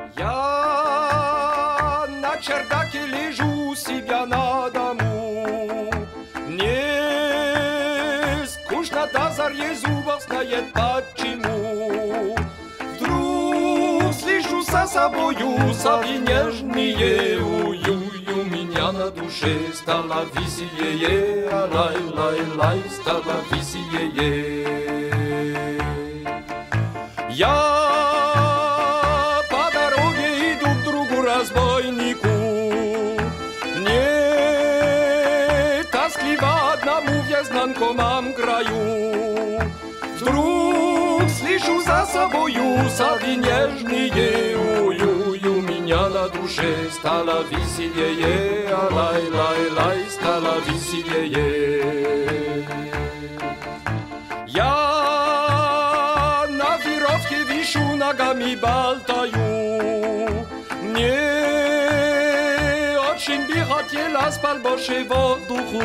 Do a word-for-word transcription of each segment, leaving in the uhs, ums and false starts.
Я на чердаке лежу, себя на дому. Мне скучно до зари, зубов знает почему. Вдруг слышу за собою совы нежные, ую-ю, меня на душе стало веселее, лай-лай-лай, стало веселее. Я по дороге иду к другу разбойнику. Мне тоскливо одному в незнакомом краю. Вдруг слышу за собою совы нежные, ую-ю, меня на душе стало веселее, лай-лай-лай, стало веселее. Я вишу, ногами болтаю. Мне очень бы хотелось побольше воздуху.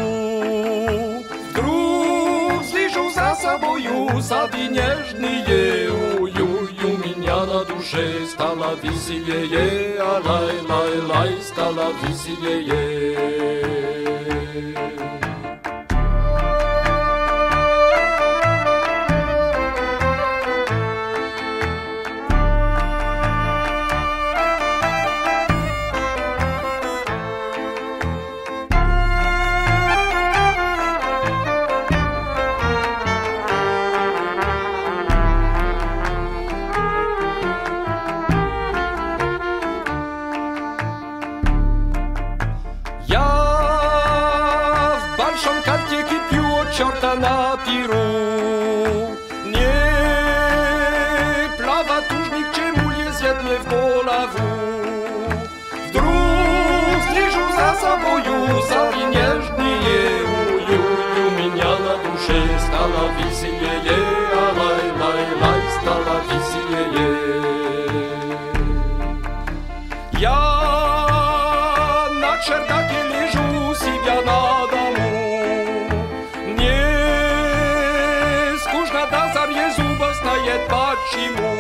Вдруг слышу за собою совы нежные, ую-ю, меня на душе стало веселее, лай-лай-лай, стало веселее. Я в большом кольте кипю от черта на пиру. Не плавать уж ни к чему, лезет мне в голову. Вдруг слежу за собою совы нежные, ую-ю, меня на душе стало веселее, лай-лай-лай, стало веселее. Я на чердаке лежу, себя на дому. Мне скучно до зари, зубов знает почему.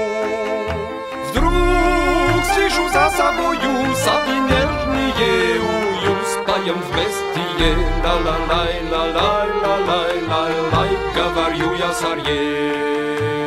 Вдруг слышу за собою совы нежные, ую, споем вместе, ла-ла-лай, ла-лай, ла-лай, ла-лай, говорю я царье.